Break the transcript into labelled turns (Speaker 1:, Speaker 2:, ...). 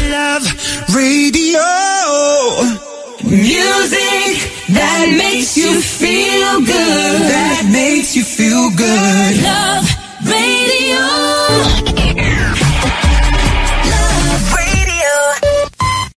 Speaker 1: love radio. Music that makes you feel good. That